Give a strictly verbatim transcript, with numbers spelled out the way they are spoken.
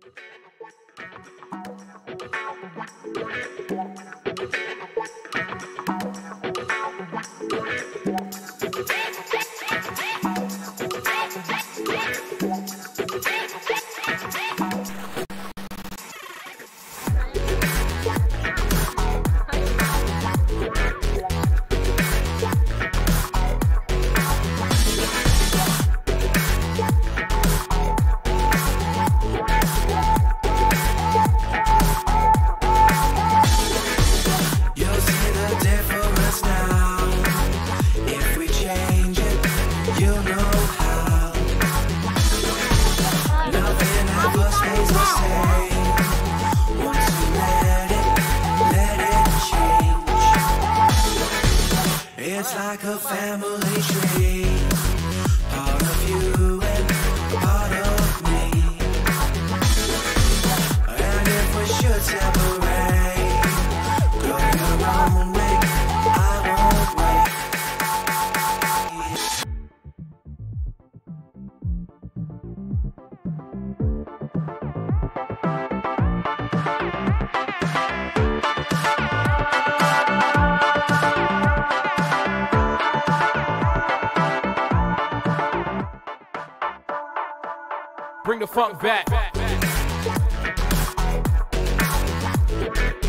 It's like a family tree, part of you and part of me. And if we should separate, go your own way, I won't wait. Bring the funk back.